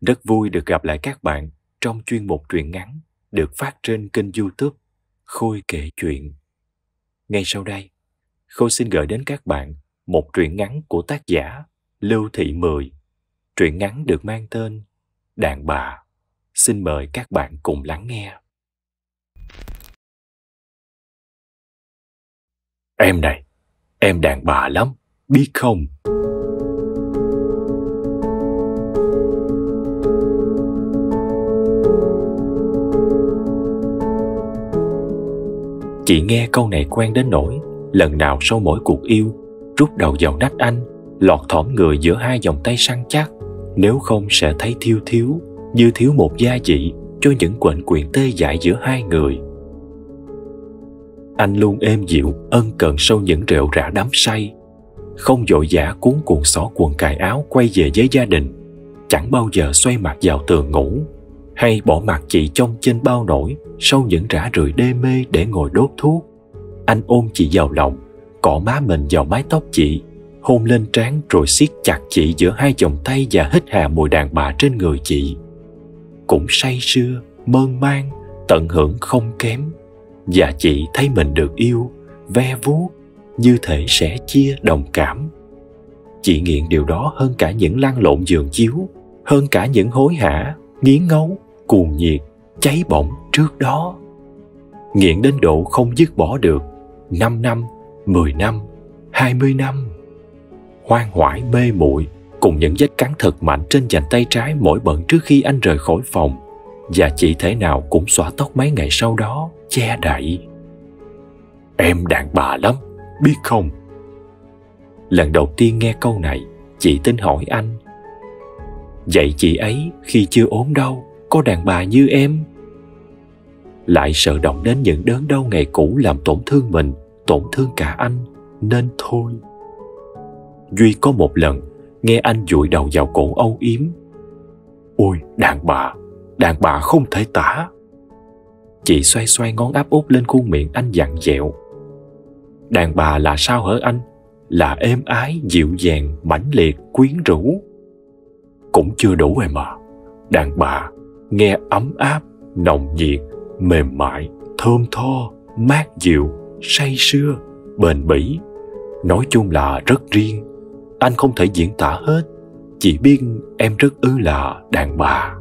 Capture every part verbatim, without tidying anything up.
Rất vui được gặp lại các bạn trong chuyên mục truyện ngắn được phát trên kênh YouTube Khôi kể chuyện. Ngay sau đây, Khôi xin gửi đến các bạn một truyện ngắn của tác giả Lưu Thị Mười. Truyện ngắn được mang tên Đàn Bà. Xin mời các bạn cùng lắng nghe. Em này, em đàn bà lắm, biết không? Chị nghe câu này quen đến nỗi lần nào sau mỗi cuộc yêu, rút đầu vào nách anh, lọt thỏm người giữa hai vòng tay săn chắc, nếu không sẽ thấy thiếu thiếu, như thiếu một gia vị cho những quệnh quyền tê dại giữa hai người. Anh luôn êm dịu, ân cần sau những rệu rã đắm say, không vội vã cuốn cuồng xỏ quần cài áo quay về với gia đình, chẳng bao giờ xoay mặt vào tường ngủ, hay bỏ mặt chị trong trên bao nổi sau những rã rượi đê mê để ngồi đốt thuốc. Anh ôm chị vào lòng, cọ má mình vào mái tóc chị, hôn lên trán rồi siết chặt chị giữa hai vòng tay và hít hà mùi đàn bà trên người chị. Cũng say sưa, mơn man, tận hưởng không kém. Và chị thấy mình được yêu, ve vuốt, như thể sẽ chia đồng cảm. Chị nghiện điều đó hơn cả những lăn lộn giường chiếu, hơn cả những hối hả, nghiến ngấu, cuồng nhiệt, cháy bỏng trước đó. Nghiện đến độ không dứt bỏ được. Năm năm, mười năm, hai mươi năm. Hoang hoải mê muội cùng những vết cắn thật mạnh trên vành tay trái mỗi bận trước khi anh rời khỏi phòng, và chị thể nào cũng xõa tóc mấy ngày sau đó che đậy. Em đàn bà lắm, biết không? Lần đầu tiên nghe câu này, chị tính hỏi anh, vậy chị ấy khi chưa ốm đau có đàn bà như em? Lại sợ động đến những đớn đau ngày cũ làm tổn thương mình, tổn thương cả anh, nên thôi. Duy có một lần nghe anh dụi đầu vào cổ âu yếm, ôi đàn bà, đàn bà không thể tả. Chị xoay xoay ngón áp út lên khuôn miệng anh dặn dẹo, đàn bà là sao hả anh? Là êm ái, dịu dàng, mãnh liệt, quyến rũ. Cũng chưa đủ em à. Đàn bà nghe ấm áp, nồng nhiệt, mềm mại, thơm tho, mát dịu, say sưa, bền bỉ. Nói chung là rất riêng. Anh không thể diễn tả hết. Chỉ biết em rất ư là đàn bà.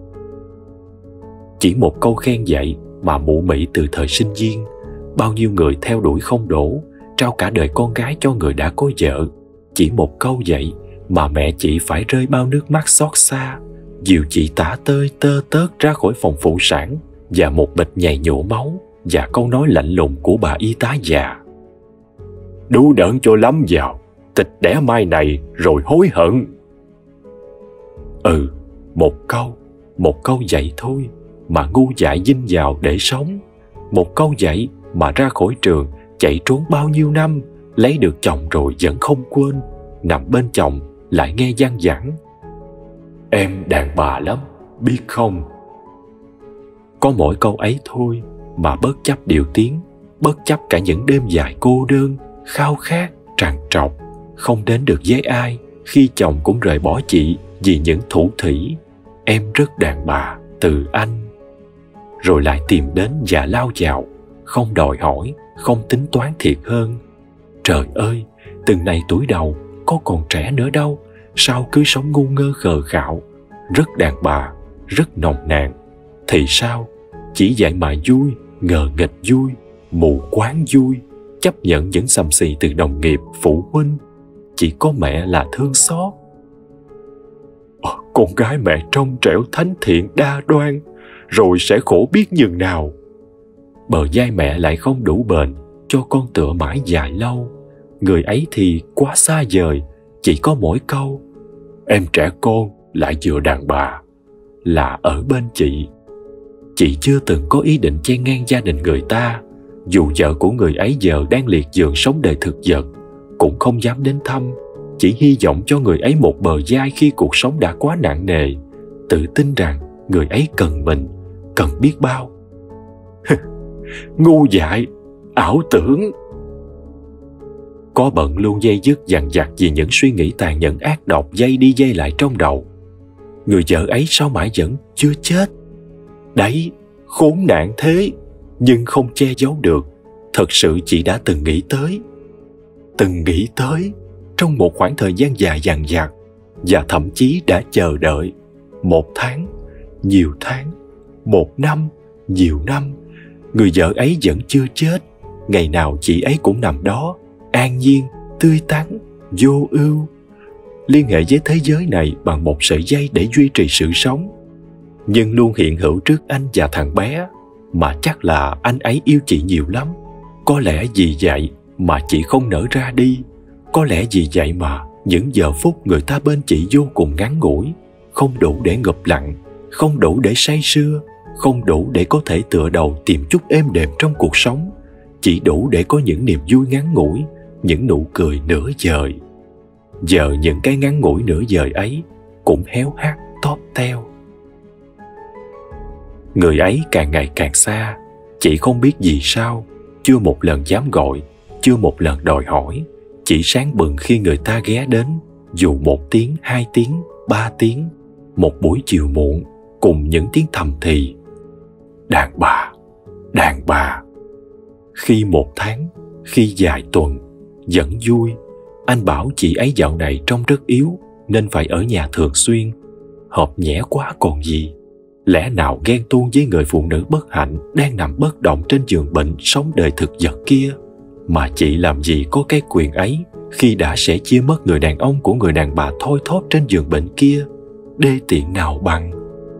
Chỉ một câu khen vậy mà mụ mị từ thời sinh viên, bao nhiêu người theo đuổi không đổ, trao cả đời con gái cho người đã có vợ. Chỉ một câu vậy mà mẹ chị phải rơi bao nước mắt xót xa, dìu chị tả tơi tơ tớt ra khỏi phòng phụ sản, và một bịch nhầy nhổ máu, và câu nói lạnh lùng của bà y tá già, đu đỡn cho lắm vào, thịt đẻ mai này rồi hối hận. Ừ, một câu, một câu vậy thôi mà ngu dại dinh vào để sống. Một câu vậy mà ra khỏi trường chạy trốn bao nhiêu năm, lấy được chồng rồi vẫn không quên, nằm bên chồng lại nghe văng vẳng, em đàn bà lắm, biết không? Có mỗi câu ấy thôi mà bất chấp điều tiếng, bất chấp cả những đêm dài cô đơn, khao khát, trằn trọc, không đến được với ai khi chồng cũng rời bỏ chị vì những thủ thủy, em rất đàn bà từ anh. Rồi lại tìm đến và lao vào, không đòi hỏi, không tính toán thiệt hơn. Trời ơi, từng này tuổi đầu, có còn trẻ nữa đâu, sao cứ sống ngu ngơ khờ khạo, rất đàn bà, rất nồng nàn. Thì sao? Chỉ vậy mà vui, ngờ nghịch vui, mù quáng vui, chấp nhận những xầm xì từ đồng nghiệp, phụ huynh. Chỉ có mẹ là thương xót. Ờ, con gái mẹ trong trẻo thánh thiện đa đoan, rồi sẽ khổ biết nhường nào. Bờ vai mẹ lại không đủ bền cho con tựa mãi dài lâu. Người ấy thì quá xa vời, chỉ có mỗi câu, em trẻ con lại vừa đàn bà, là ở bên chị. Chị chưa từng có ý định chen ngang gia đình người ta. Dù vợ của người ấy giờ đang liệt giường sống đời thực vật, cũng không dám đến thăm. Chỉ hy vọng cho người ấy một bờ vai khi cuộc sống đã quá nặng nề, tự tin rằng người ấy cần mình, cần biết bao. Ngu dại, ảo tưởng. Có bận luôn dây dứt dằn vặt vì những suy nghĩ tàn nhẫn ác độc dây đi dây lại trong đầu. người vợ ấy sao mãi vẫn chưa chết? Đấy, khốn nạn thế, nhưng không che giấu được, thật sự chị đã từng nghĩ tới. Từng nghĩ tới, trong một khoảng thời gian dài dằng dặc, và thậm chí đã chờ đợi một tháng, nhiều tháng, một năm, nhiều năm, người vợ ấy vẫn chưa chết. Ngày nào chị ấy cũng nằm đó, an nhiên, tươi tắn, vô ưu, liên hệ với thế giới này bằng một sợi dây để duy trì sự sống. Nhưng luôn hiện hữu trước anh và thằng bé, mà chắc là anh ấy yêu chị nhiều lắm. Có lẽ vì vậy mà chị không nỡ ra đi. Có lẽ vì vậy mà những giờ phút người ta bên chị vô cùng ngắn ngủi, không đủ để ngụp lặng, không đủ để say sưa, không đủ để có thể tựa đầu tìm chút êm đềm trong cuộc sống, chỉ đủ để có những niềm vui ngắn ngủi, những nụ cười nửa vời. Giờ những cái ngắn ngủi nửa vời ấy cũng héo hắt tóp teo. Người ấy càng ngày càng xa, chị không biết vì sao, chưa một lần dám gọi, chưa một lần đòi hỏi. Chỉ sáng bừng khi người ta ghé đến, dù một tiếng, hai tiếng, ba tiếng, một buổi chiều muộn, cùng những tiếng thầm thì. Đàn bà, đàn bà. Khi một tháng, khi vài tuần, vẫn vui. Anh bảo chị ấy dạo này trông rất yếu, nên phải ở nhà thường xuyên. Hợp nhẽ quá còn gì. Lẽ nào ghen tuông với người phụ nữ bất hạnh đang nằm bất động trên giường bệnh sống đời thực vật kia. Mà chị làm gì có cái quyền ấy khi đã sẽ chia mất người đàn ông của người đàn bà thoi thóp trên giường bệnh kia. Đê tiện nào bằng.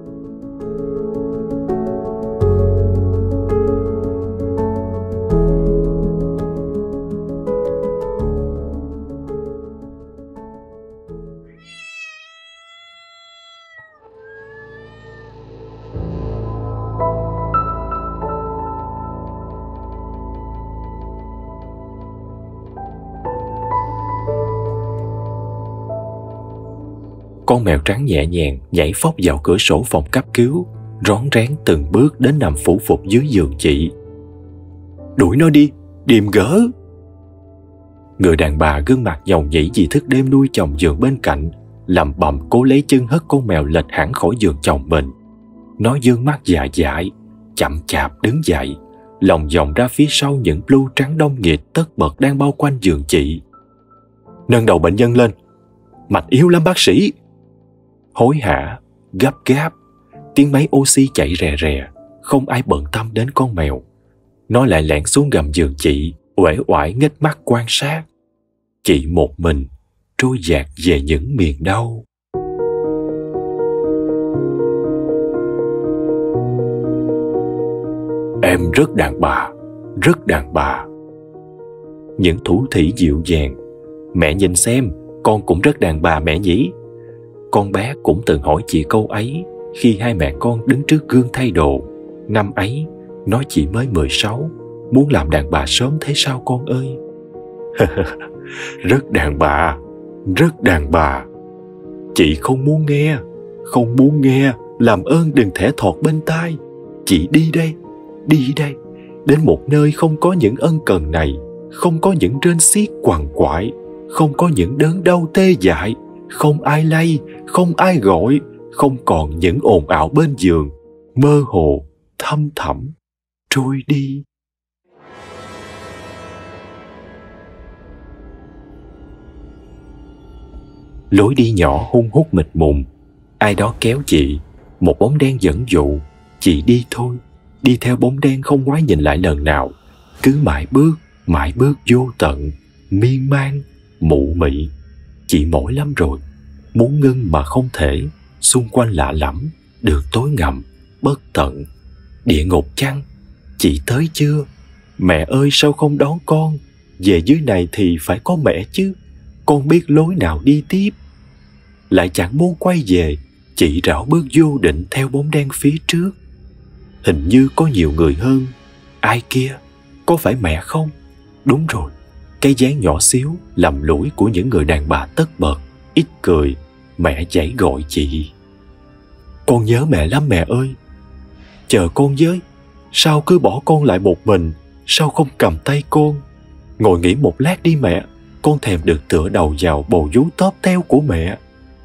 Con mèo trắng nhẹ nhàng nhảy phóc vào cửa sổ phòng cấp cứu, rón rén từng bước đến nằm phủ phục dưới giường chị. Đuổi nó đi, điềm gỡ. Người đàn bà gương mặt dầu nhĩ vì thức đêm nuôi chồng giường bên cạnh, lẩm bẩm cố lấy chân hất con mèo lệch hẳn khỏi giường chồng mình. Nó dương mắt dại dại, chậm chạp đứng dậy, lòng vòng ra phía sau những blue trắng đông nghịt tất bật đang bao quanh giường chị. Nâng đầu bệnh nhân lên. Mạch yếu lắm bác sĩ. Hối hả, gấp gáp, tiếng máy oxy chạy rè rè, không ai bận tâm đến con mèo. Nó lại lẻn xuống gầm giường chị, uể oải nghếch mắt quan sát. Chị một mình, trôi dạt về những miền đau. Em rất đàn bà, rất đàn bà. Những thủ thỉ dịu dàng. Mẹ nhìn xem, con cũng rất đàn bà mẹ nhỉ. Con bé cũng từng hỏi chị câu ấy khi hai mẹ con đứng trước gương thay đồ. Năm ấy, nó chỉ mới mười sáu, muốn làm đàn bà sớm thế sao con ơi? Rất đàn bà, rất đàn bà. Chị không muốn nghe, không muốn nghe, làm ơn đừng thẻ thọt bên tai. Chị đi đây, đi đây, đến một nơi không có những ân cần này, không có những rên xiết quằn quại, không có những đớn đau tê dại, không ai lay, không ai gọi, không còn những ồn ào bên giường, mơ hồ, thâm thẳm, trôi đi. Lối đi nhỏ hun hút mịt mùng, ai đó kéo chị, một bóng đen dẫn dụ. Chị đi thôi, đi theo bóng đen không ngoái nhìn lại lần nào, cứ mãi bước, mãi bước vô tận, miên man, mụ mị. Chị mỏi lắm rồi, muốn ngưng mà không thể. Xung quanh lạ lẫm, đường tối ngầm, bất tận. Địa ngục chăng? Chị tới chưa? Mẹ ơi sao không đón con? Về dưới này thì phải có mẹ chứ. Con biết lối nào đi tiếp. Lại chẳng muốn quay về, chị rảo bước vô định theo bóng đen phía trước. Hình như có nhiều người hơn. Ai kia? Có phải mẹ không? Đúng rồi, cái dáng nhỏ xíu, lầm lũi của những người đàn bà tất bật, ít cười. Mẹ dãy gọi chị. Con nhớ mẹ lắm mẹ ơi. Chờ con với. Sao cứ bỏ con lại một mình? Sao không cầm tay con? Ngồi nghỉ một lát đi mẹ. Con thèm được tựa đầu vào bầu vú tóp teo của mẹ.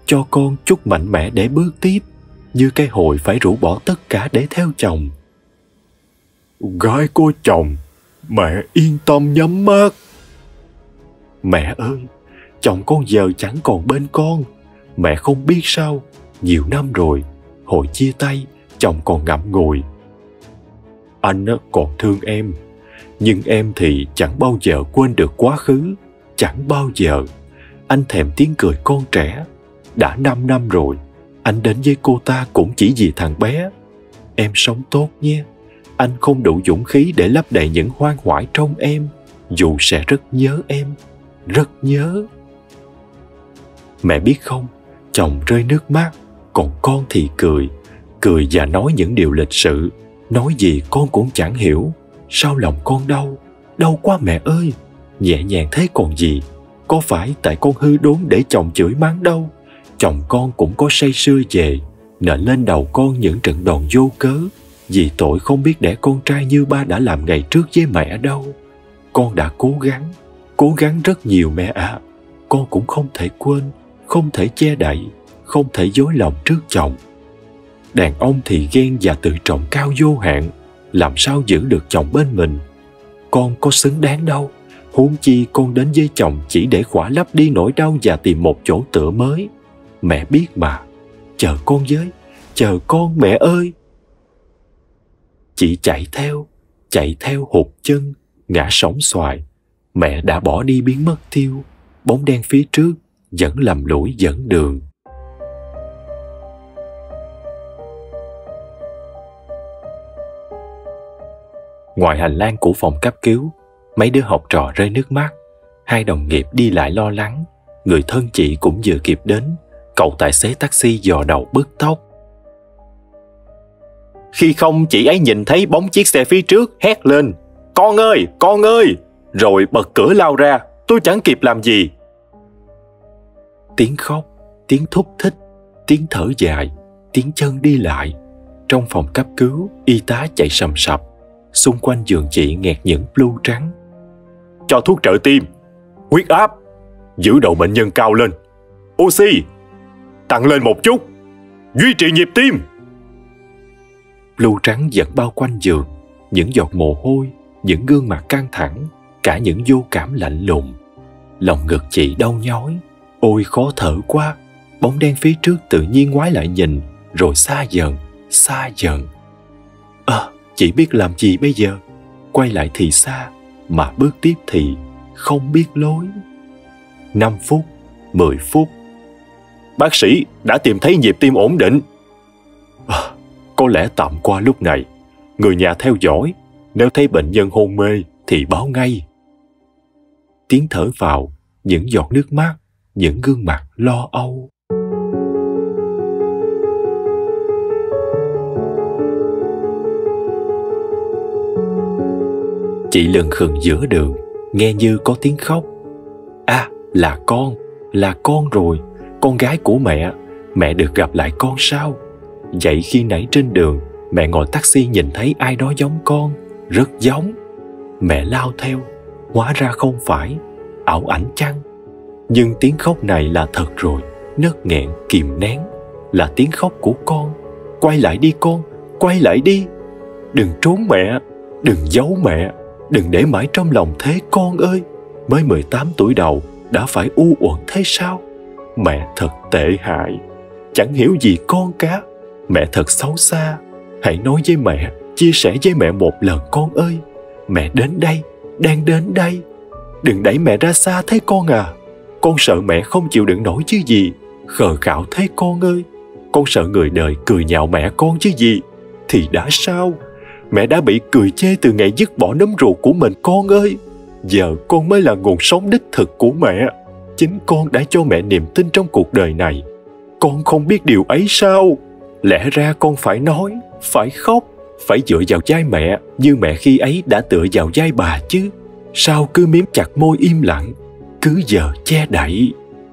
cho con chút mạnh mẽ để bước tiếp, như cái hồi phải rũ bỏ tất cả để theo chồng. Gái có chồng, mẹ yên tâm nhắm mắt. Mẹ ơi, chồng con giờ chẳng còn bên con. Mẹ không biết sao, nhiều năm rồi, hồi chia tay, chồng còn ngậm ngùi. Anh còn thương em, nhưng em thì chẳng bao giờ quên được quá khứ. Chẳng bao giờ. Anh thèm tiếng cười con trẻ. Đã năm năm rồi, anh đến với cô ta cũng chỉ vì thằng bé. Em sống tốt nhé. Anh không đủ dũng khí để lấp đầy những hoang hoải trong em, dù sẽ rất nhớ em, rất nhớ. Mẹ biết không, chồng rơi nước mắt, còn con thì cười. Cười và nói những điều lịch sự. Nói gì con cũng chẳng hiểu. Sao lòng con đau, đau quá mẹ ơi. Nhẹ nhàng thế còn gì. Có phải tại con hư đốn để chồng chửi mắng đâu. Chồng con cũng có say sưa về, nện lên đầu con những trận đòn vô cớ, vì tội không biết đẻ con trai như ba đã làm ngày trước với mẹ đâu. Con đã cố gắng, cố gắng rất nhiều mẹ ạ. À. Con cũng không thể quên, không thể che đậy, không thể dối lòng trước chồng. Đàn ông thì ghen và tự trọng cao vô hạn, làm sao giữ được chồng bên mình. Con có xứng đáng đâu. Huống chi con đến với chồng chỉ để khỏa lấp đi nỗi đau và tìm một chỗ tựa mới. Mẹ biết mà. Chờ con với, chờ con mẹ ơi. Chị chạy theo, chạy theo hụt chân, ngã sóng xoài. Mẹ đã bỏ đi biến mất tiêu. Bóng đen phía trước vẫn lầm lũi dẫn đường. Ngoài hành lang của phòng cấp cứu, mấy đứa học trò rơi nước mắt. Hai đồng nghiệp đi lại lo lắng. Người thân chị cũng vừa kịp đến. Cậu tài xế taxi dò đầu bứt tóc. Khi không chị ấy nhìn thấy bóng chiếc xe phía trước, hét lên: Con ơi, con ơi! Rồi bật cửa lao ra. Tôi chẳng kịp làm gì. Tiếng khóc, tiếng thúc thích, tiếng thở dài, tiếng chân đi lại. Trong phòng cấp cứu, y tá chạy sầm sập. Xung quanh giường chị nghẹt những blue trắng. Cho thuốc trợ tim, huyết áp, giữ độ bệnh nhân cao lên, oxy tăng lên một chút, duy trì nhịp tim. Blue trắng vẫn bao quanh giường, những giọt mồ hôi, những gương mặt căng thẳng, cả những vô cảm lạnh lùng. Lòng ngực chị đau nhói. Ôi khó thở quá. Bóng đen phía trước tự nhiên ngoái lại nhìn, rồi xa dần, xa dần. À, chị biết làm gì bây giờ? Quay lại thì xa, mà bước tiếp thì không biết lối. Năm phút, mười phút. Bác sĩ đã tìm thấy nhịp tim ổn định. À, có lẽ tạm qua lúc này. Người nhà theo dõi, nếu thấy bệnh nhân hôn mê thì báo ngay. Tiếng thở vào, những giọt nước mắt, những gương mặt lo âu. Chị lừng khừng giữa đường, nghe như có tiếng khóc. À, là con, là con rồi, con gái của mẹ. Mẹ được gặp lại con sao? Vậy khi nãy trên đường, mẹ ngồi taxi nhìn thấy ai đó giống con, rất giống. Mẹ lao theo, hóa ra không phải, ảo ảnh chăng? Nhưng tiếng khóc này là thật rồi, nấc nghẹn kìm nén, là tiếng khóc của con. Quay lại đi con, quay lại đi. Đừng trốn mẹ, đừng giấu mẹ, đừng để mãi trong lòng thế con ơi. Mới mười tám tuổi đầu đã phải u uất thế sao? Mẹ thật tệ hại, chẳng hiểu gì con cả. Mẹ thật xấu xa. Hãy nói với mẹ, chia sẻ với mẹ một lần con ơi. Mẹ đến đây, đang đến đây. Đừng đẩy mẹ ra xa thế con à. Con sợ mẹ không chịu đựng nổi chứ gì. Khờ khạo thế con ơi. Con sợ người đời cười nhạo mẹ con chứ gì. Thì đã sao? Mẹ đã bị cười chê từ ngày dứt bỏ nấm ruột của mình con ơi. Giờ con mới là nguồn sống đích thực của mẹ. Chính con đã cho mẹ niềm tin trong cuộc đời này. Con không biết điều ấy sao? Lẽ ra con phải nói, phải khóc, phải dựa vào vai mẹ như mẹ khi ấy đã tựa vào vai bà chứ. Sao cứ miếm chặt môi im lặng, cứ giờ che đậy?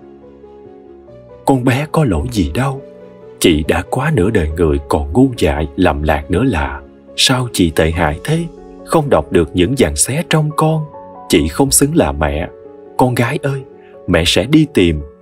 Con bé có lỗi gì đâu. Chị đã quá nửa đời người còn ngu dại lầm lạc nữa là. Sao chị tệ hại thế? Không đọc được những dằn xé trong con. Chị không xứng là mẹ. Con gái ơi, mẹ sẽ đi tìm,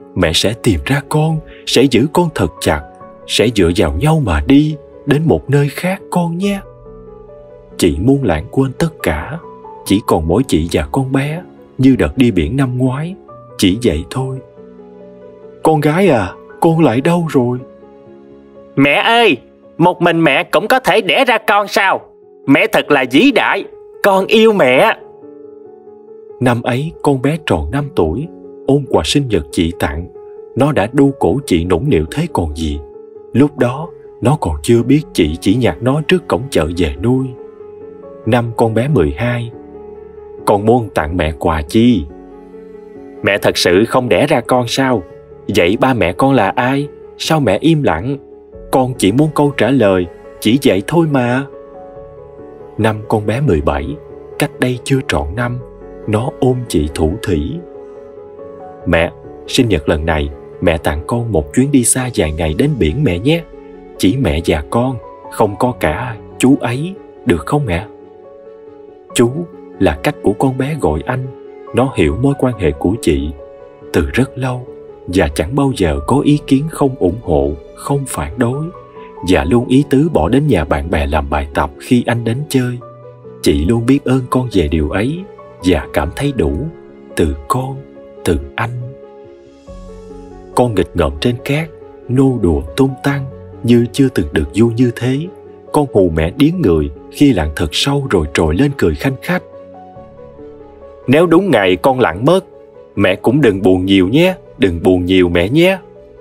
Mẹ sẽ tìm ra con, sẽ giữ con thật chặt, sẽ dựa vào nhau mà đi đến một nơi khác con nhé. Chị muốn lãng quên tất cả, chỉ còn mỗi chị và con bé, như đợt đi biển năm ngoái, chỉ vậy thôi. Con gái à, con lại đâu rồi? Mẹ ơi, một mình mẹ cũng có thể đẻ ra con sao? Mẹ thật là vĩ đại, con yêu mẹ. Năm ấy con bé tròn năm tuổi, ôm quà sinh nhật chị tặng. Nó đã đu cổ chị nũng nịu thế còn gì. Lúc đó nó còn chưa biết chị chỉ nhặt nó trước cổng chợ về nuôi. Năm con bé mười hai, con muốn tặng mẹ quà chi? Mẹ thật sự không đẻ ra con sao? Vậy ba mẹ con là ai? Sao mẹ im lặng? Con chỉ muốn câu trả lời, chỉ vậy thôi mà. Năm con bé mười bảy, cách đây chưa trọn năm, nó ôm chị thủ thỉ. Mẹ, sinh nhật lần này, mẹ tặng con một chuyến đi xa vài ngày đến biển mẹ nhé. Chỉ mẹ và con, không có cả chú ấy, được không mẹ? Chú là cách của con bé gọi anh. Nó hiểu mối quan hệ của chị từ rất lâu và chẳng bao giờ có ý kiến không ủng hộ, không phản đối, và luôn ý tứ bỏ đến nhà bạn bè làm bài tập khi anh đến chơi. Chị luôn biết ơn con về điều ấy và cảm thấy đủ từ con, từ anh. Con nghịch ngợm trên cát, nô đùa tung tăng như chưa từng được vui như thế. Con hù mẹ điếng người khi lặn thật sâu rồi trồi lên cười khanh khách. Nếu đúng ngày con lặn mất, mẹ cũng đừng buồn nhiều nhé, đừng buồn nhiều mẹ nhé.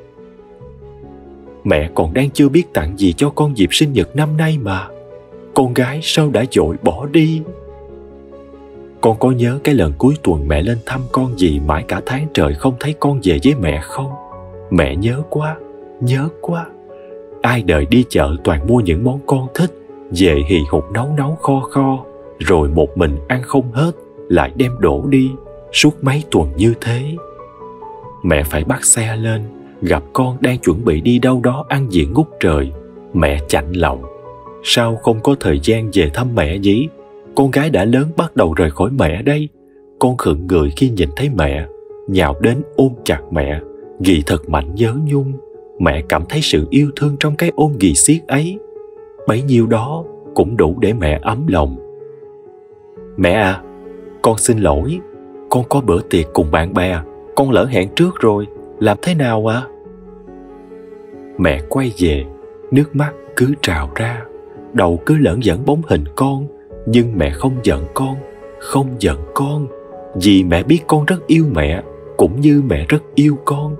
Mẹ còn đang chưa biết tặng gì cho con dịp sinh nhật năm nay mà. Con gái sao đã vội bỏ đi? Con có nhớ cái lần cuối tuần mẹ lên thăm con gì mãi cả tháng trời không thấy con về với mẹ không? Mẹ nhớ quá, nhớ quá. Ai đời đi chợ toàn mua những món con thích, về hì hục nấu nấu kho kho, rồi một mình ăn không hết, lại đem đổ đi, suốt mấy tuần như thế. Mẹ phải bắt xe lên, gặp con đang chuẩn bị đi đâu đó ăn diện ngút trời. Mẹ chạnh lòng. Sao không có thời gian về thăm mẹ nhỉ? Con gái đã lớn bắt đầu rời khỏi mẹ đây. Con khựng người khi nhìn thấy mẹ, nhào đến ôm chặt mẹ, ghì thật mạnh nhớ nhung. Mẹ cảm thấy sự yêu thương trong cái ôm ghì xiết ấy. Bấy nhiêu đó cũng đủ để mẹ ấm lòng. Mẹ à, con xin lỗi. Con có bữa tiệc cùng bạn bè, con lỡ hẹn trước rồi, làm thế nào ạ? À? Mẹ quay về, nước mắt cứ trào ra, đầu cứ lởn vởn bóng hình con. Nhưng mẹ không giận con, không giận con, vì mẹ biết con rất yêu mẹ, cũng như mẹ rất yêu con.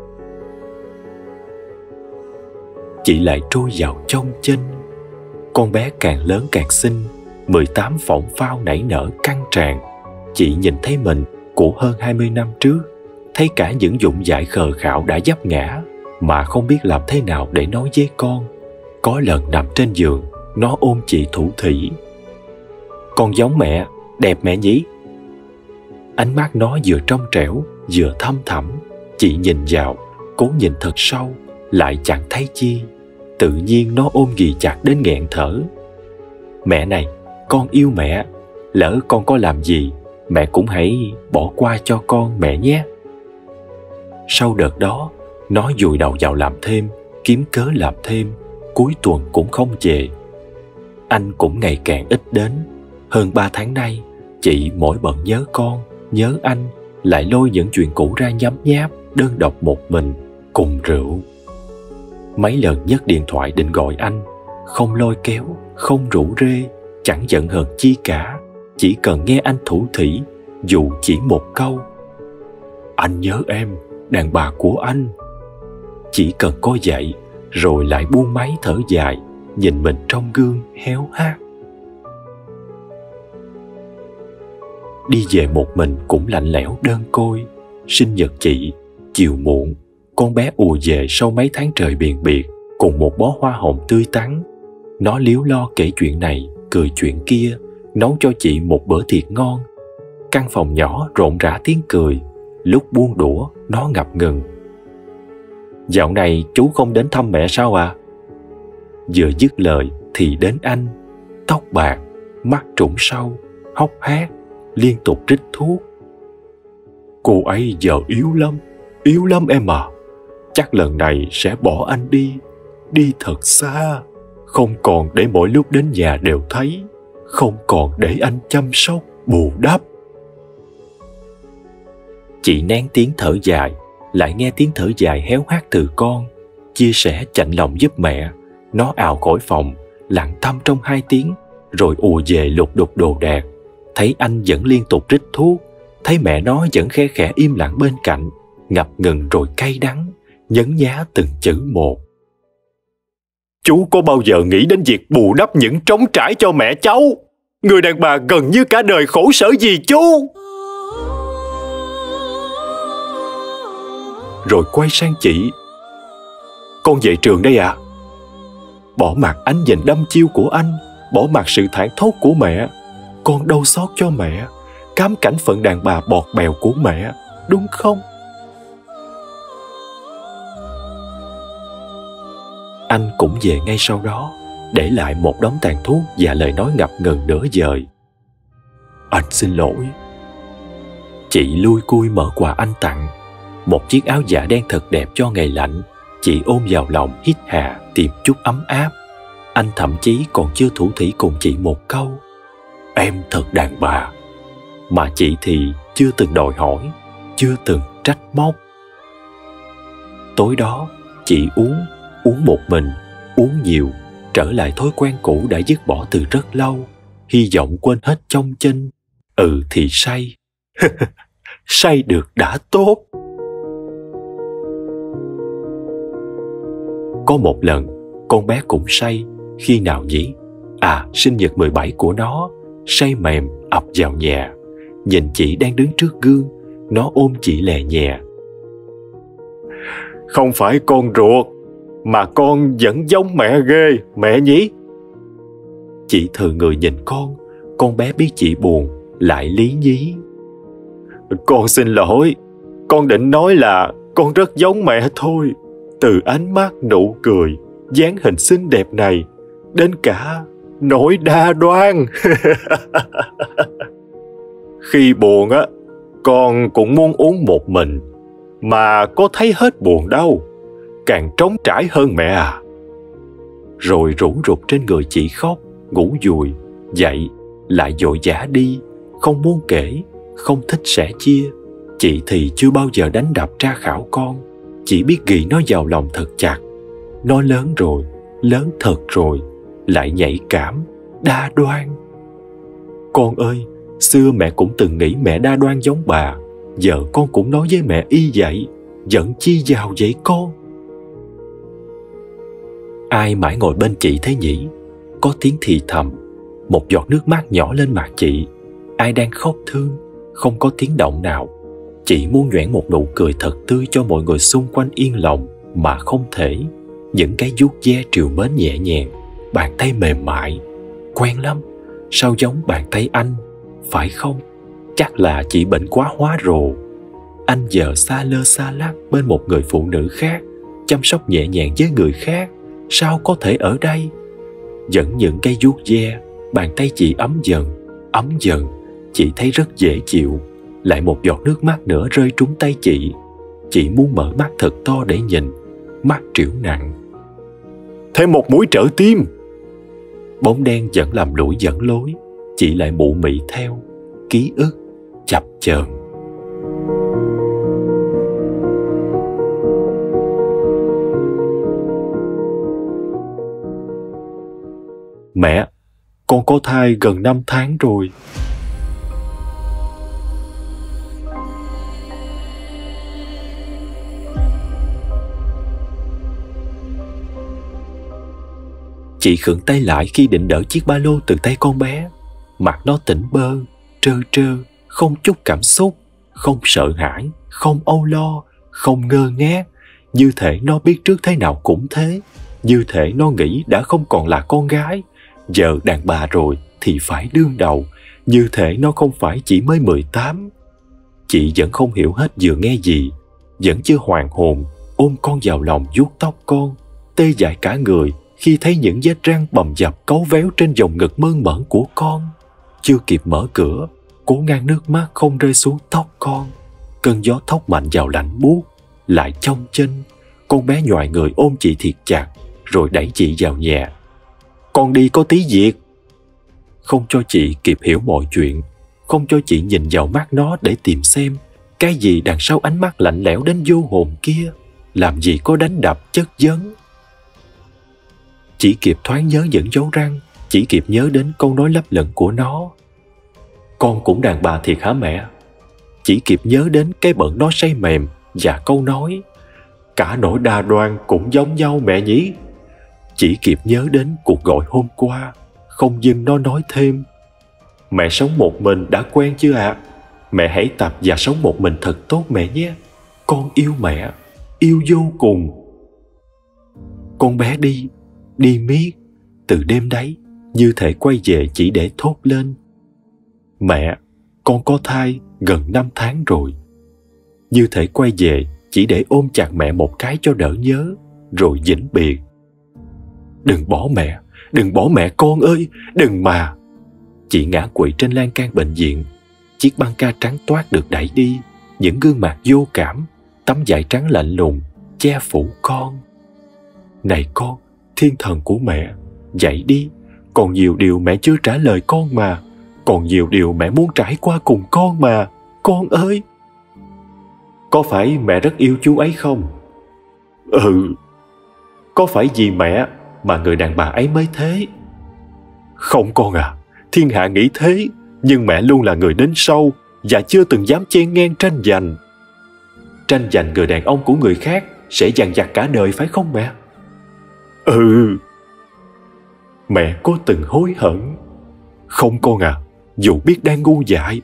Chị lại trôi vào trong chênh. Con bé càng lớn càng xinh, mười tám phỏng phao nảy nở căng tràn. Chị nhìn thấy mình của hơn hai mươi năm trước, thấy cả những dụng dại khờ khạo đã vấp ngã, mà không biết làm thế nào để nói với con. Có lần nằm trên giường, nó ôm chị thủ thỉ. Con giống mẹ, đẹp mẹ nhỉ? Ánh mắt nó vừa trong trẻo, vừa thâm thẳm. Chị nhìn vào, cố nhìn thật sâu, lại chẳng thấy chi. Tự nhiên nó ôm ghì chặt đến nghẹn thở. Mẹ này, con yêu mẹ. Lỡ con có làm gì, mẹ cũng hãy bỏ qua cho con mẹ nhé. Sau đợt đó, nó vùi đầu vào làm thêm, kiếm cớ làm thêm, cuối tuần cũng không về. Anh cũng ngày càng ít đến. Hơn ba tháng nay, chị mỗi bận nhớ con, nhớ anh, lại lôi những chuyện cũ ra nhấm nháp, đơn độc một mình, cùng rượu. Mấy lần nhấc điện thoại định gọi anh, không lôi kéo, không rủ rê, chẳng giận hờn chi cả. Chỉ cần nghe anh thủ thỉ, dù chỉ một câu. Anh nhớ em, đàn bà của anh. Chỉ cần có vậy, rồi lại buông máy thở dài, nhìn mình trong gương héo hắt. Đi về một mình cũng lạnh lẽo đơn côi. Sinh nhật chị, chiều muộn, con bé ùa về sau mấy tháng trời biền biệt, cùng một bó hoa hồng tươi tắn. Nó líu lo kể chuyện này, cười chuyện kia, nấu cho chị một bữa thiệt ngon. Căn phòng nhỏ rộn rã tiếng cười. Lúc buông đũa, nó ngập ngừng. Dạo này chú không đến thăm mẹ sao à? Vừa dứt lời thì đến anh. Tóc bạc, mắt trũng sâu, hốc hác, liên tục rít thuốc. Cô ấy giờ yếu lắm, yếu lắm em à. chắc lần này sẽ bỏ anh đi, đi thật xa, không còn để mỗi lúc đến nhà đều thấy, không còn để anh chăm sóc, bù đắp. Chị nén tiếng thở dài, lại nghe tiếng thở dài héo hắt từ con, chia sẻ chạnh lòng giúp mẹ. Nó ào khỏi phòng, lặng thầm trong hai tiếng, rồi ùa về lục đục đồ đạc. Thấy anh vẫn liên tục rít thuốc, thấy mẹ nó vẫn khe khẽ im lặng bên cạnh, ngập ngừng rồi cay đắng, nhấn nhá từng chữ một. Chú có bao giờ nghĩ đến việc bù đắp những trống trải cho mẹ cháu? Người đàn bà gần như cả đời khổ sở vì chú. Rồi quay sang chị. Con về trường đây à? Bỏ mặc ánh nhìn đăm chiêu của anh, bỏ mặc sự thảng thốt của mẹ, con đau xót cho mẹ, cám cảnh phận đàn bà bọt bèo của mẹ, đúng không? Anh cũng về ngay sau đó, để lại một đống tàn thuốc và lời nói ngập ngừng nửa dời. Anh xin lỗi. Chị lui cui mở quà anh tặng, một chiếc áo dạ đen thật đẹp cho ngày lạnh. Chị ôm vào lòng hít hà tìm chút ấm áp. Anh thậm chí còn chưa thủ thỉ cùng chị một câu em thật đàn bà, mà chị thì chưa từng đòi hỏi, chưa từng trách móc. Tối đó chị uống, uống một mình, uống nhiều, trở lại thói quen cũ đã dứt bỏ từ rất lâu, hy vọng quên hết trong chinh. Ừ thì say. Say được đã tốt. Có một lần, con bé cũng say. Khi nào nhỉ? À, sinh nhật mười bảy của nó. Say mềm ập vào nhà, nhìn chị đang đứng trước gương. Nó ôm chị lè nhẹ. Không phải con ruột, mà con vẫn giống mẹ ghê, mẹ nhỉ? Chị thừ người nhìn con. Con bé biết chị buồn, lại lý nhí. Con xin lỗi, con định nói là con rất giống mẹ thôi. Từ ánh mắt, nụ cười, dáng hình xinh đẹp này, đến cả nỗi đa đoan. Khi buồn á, con cũng muốn uống một mình, mà có thấy hết buồn đâu, càng trống trải hơn mẹ à. Rồi rủ rụt trên người chị khóc, ngủ dùi, dậy, lại vội vã đi, không muốn kể, không thích sẻ chia. Chị thì chưa bao giờ đánh đập tra khảo con, chỉ biết ghi nó vào lòng thật chặt. Nó lớn rồi, lớn thật rồi, lại nhạy cảm, đa đoan. Con ơi, xưa mẹ cũng từng nghĩ mẹ đa đoan giống bà, giờ con cũng nói với mẹ y vậy, giận chi vào vậy con? Ai mãi ngồi bên chị thế nhỉ? Có tiếng thì thầm, một giọt nước mắt nhỏ lên mặt chị. Ai đang khóc thương, không có tiếng động nào. Chị muốn nhoẻn một nụ cười thật tươi cho mọi người xung quanh yên lòng, mà không thể. Những cái vuốt ve trìu mến nhẹ nhàng, bàn tay mềm mại, quen lắm. Sao giống bàn tay anh, phải không? Chắc là chị bệnh quá hóa rồ. Anh giờ xa lơ xa lắc bên một người phụ nữ khác, chăm sóc nhẹ nhàng với người khác. Sao có thể ở đây? Dẫn những cái vuốt ve, bàn tay chị ấm dần, ấm dần. Chị thấy rất dễ chịu. Lại một giọt nước mắt nữa rơi trúng tay chị. Chị muốn mở mắt thật to để nhìn, mắt trĩu nặng. Thêm một mũi trợ tim. Bóng đen vẫn làm lũi dẫn lối. Chị lại mụ mị theo, ký ức chập chờn. Mẹ, con có thai gần năm tháng rồi. Chị khựng tay lại khi định đỡ chiếc ba lô từ tay con bé. Mặt nó tỉnh bơ, trơ trơ, không chút cảm xúc, không sợ hãi, không âu lo, không ngơ ngác. Như thể nó biết trước thế nào cũng thế. Như thể nó nghĩ đã không còn là con gái, giờ đàn bà rồi thì phải đương đầu. Như thể nó không phải chỉ mới mười tám. Chị vẫn không hiểu hết vừa nghe gì, vẫn chưa hoàn hồn, ôm con vào lòng vuốt tóc con, tê dại cả người khi thấy những vết răng bầm dập cáu véo trên vòng ngực mơn mởn của con. Chưa kịp mở cửa, cố ngăn nước mắt không rơi xuống tóc con. Cơn gió thốc mạnh vào lạnh buốt, lại chông chênh. Con bé nhoài người ôm chị thiệt chặt, rồi đẩy chị vào nhà. Con đi có tí việc. Không cho chị kịp hiểu mọi chuyện, không cho chị nhìn vào mắt nó để tìm xem cái gì đằng sau ánh mắt lạnh lẽo đến vô hồn kia, làm gì có đánh đập chất vấn. Chỉ kịp thoáng nhớ những dấu răng, chỉ kịp nhớ đến câu nói lấp lửng của nó. Con cũng đàn bà thiệt hả mẹ? Chỉ kịp nhớ đến cái bận nó say mềm và câu nói cả nỗi đa đoan cũng giống nhau mẹ nhỉ. Chỉ kịp nhớ đến cuộc gọi hôm qua, không dừng nó nói thêm mẹ sống một mình đã quen chưa ạ? À? Mẹ hãy tập và sống một mình thật tốt mẹ nhé. Con yêu mẹ, yêu vô cùng. Con bé đi, đi miết, từ đêm đấy, như thể quay về chỉ để thốt lên mẹ, con có thai gần năm tháng rồi. Như thể quay về chỉ để ôm chặt mẹ một cái cho đỡ nhớ, rồi vĩnh biệt. Đừng bỏ mẹ, đừng bỏ mẹ con ơi, đừng mà. Chị ngã quỵ trên lan can bệnh viện. Chiếc băng ca trắng toát được đẩy đi, những gương mặt vô cảm, tấm vải trắng lạnh lùng che phủ con. Này con, thiên thần của mẹ, dậy đi. Còn nhiều điều mẹ chưa trả lời con mà. Còn nhiều điều mẹ muốn trải qua cùng con mà. Con ơi! Có phải mẹ rất yêu chú ấy không? Ừ. Có phải vì mẹ mà người đàn bà ấy mới thế? Không con à, thiên hạ nghĩ thế, nhưng mẹ luôn là người đến sau và chưa từng dám chen ngang tranh giành. Tranh giành người đàn ông của người khác sẽ dằn vặt cả đời phải không mẹ? Ừ. Mẹ có từng hối hận? Không con à, dù biết đang ngu dại.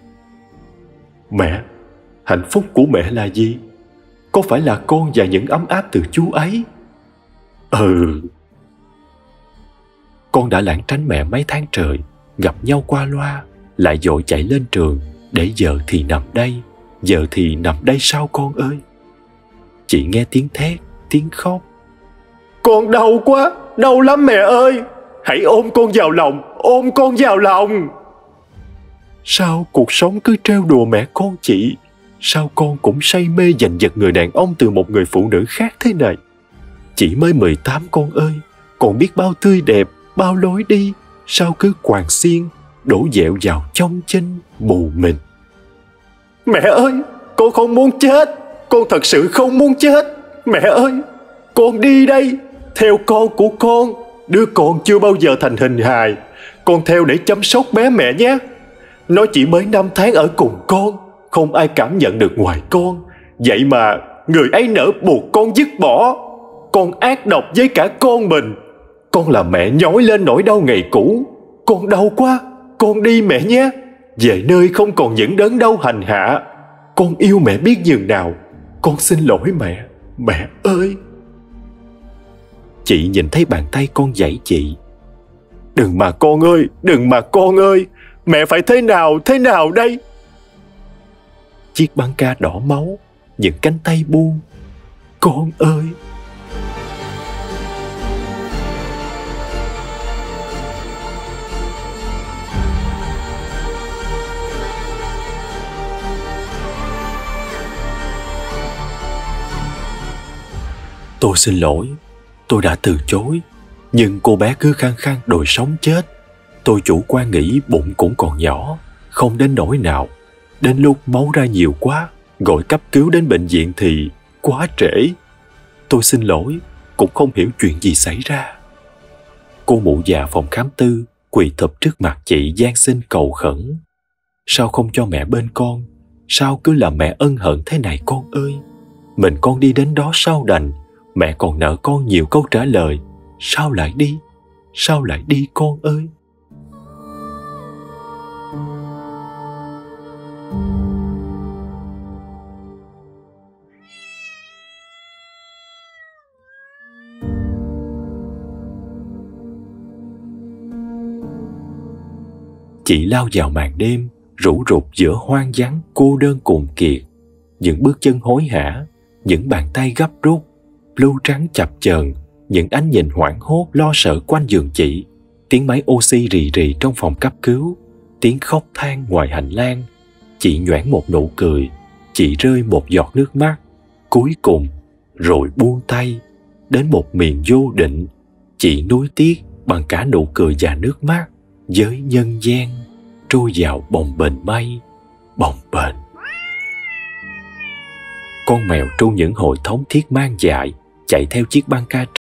Mẹ, hạnh phúc của mẹ là gì? Có phải là con và những ấm áp từ chú ấy? Ừ. Con đã lảng tránh mẹ mấy tháng trời, gặp nhau qua loa, lại vội chạy lên trường, để giờ thì nằm đây, giờ thì nằm đây sao con ơi? Chị nghe tiếng thét, tiếng khóc. Con đau quá, đau lắm mẹ ơi! Hãy ôm con vào lòng, ôm con vào lòng! Sao cuộc sống cứ trêu đùa mẹ con chị? Sao con cũng say mê giành giật người đàn ông từ một người phụ nữ khác thế này? Chỉ mới mười tám con ơi, còn biết bao tươi đẹp, bao lối đi. Sao cứ quàng xiên, đổ dẹo vào trong chinh bù mình? Mẹ ơi, con không muốn chết. Con thật sự không muốn chết. Mẹ ơi, con đi đây, theo con của con. Đứa con chưa bao giờ thành hình hài. Con theo để chăm sóc bé mẹ nhé. Nó chỉ mới năm tháng ở cùng con, không ai cảm nhận được ngoài con. Vậy mà người ấy nỡ buộc con dứt bỏ. Con ác độc với cả con mình. Con là mẹ nhói lên nỗi đau ngày cũ. Con đau quá, con đi mẹ nhé. Về nơi không còn những đớn đau hành hạ. Con yêu mẹ biết nhường nào. Con xin lỗi mẹ, mẹ ơi. Chị nhìn thấy bàn tay con giãy chị. Đừng mà con ơi, đừng mà con ơi. Mẹ phải thế nào, thế nào đây? Chiếc băng ca đỏ máu, những cánh tay buông. Con ơi! Tôi xin lỗi, tôi đã từ chối, nhưng cô bé cứ khăng khăng đòi sống chết. Tôi chủ quan nghĩ bụng cũng còn nhỏ, không đến nỗi nào. Đến lúc máu ra nhiều quá, gọi cấp cứu đến bệnh viện thì quá trễ. Tôi xin lỗi, cũng không hiểu chuyện gì xảy ra. Cô mụ già phòng khám tư quỳ thụp trước mặt chị van xin cầu khẩn. Sao không cho mẹ bên con? Sao cứ làm mẹ ân hận thế này con ơi? Mình con đi đến đó sao đành? Mẹ còn nợ con nhiều câu trả lời. Sao lại đi? Sao lại đi con ơi? Chị lao vào màn đêm, rũ rụt giữa hoang vắng cô đơn cùng kiệt. Những bước chân hối hả, những bàn tay gấp rút, blue trắng chập chờn, những ánh nhìn hoảng hốt lo sợ quanh giường chị. Tiếng máy oxy rì rì trong phòng cấp cứu, tiếng khóc than ngoài hành lang. Chị nhoẻn một nụ cười, chị rơi một giọt nước mắt. Cuối cùng, rồi buông tay đến một miền vô định, chỉ nuối tiếc bằng cả nụ cười và nước mắt với nhân gian trôi vào bồng bềnh mây, bồng bềnh. Con mèo tru những hồi thống thiết mang dại chạy theo chiếc băng ca